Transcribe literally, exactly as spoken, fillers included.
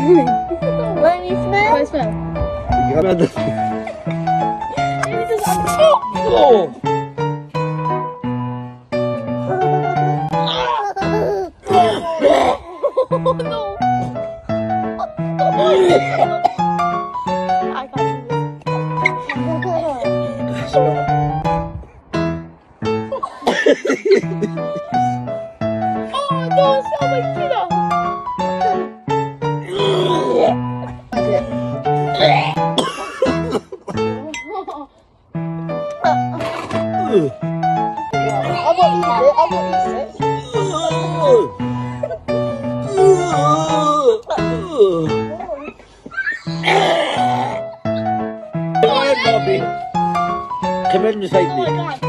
Let me smell. Let me smell. You got it. Maybe just Oh! Oh no! I can't do this. Oh no, it smells like tuna! I'm gonna eat it. I'm gonna eat it. Come on, Bobby. Come in beside Oh me. my god.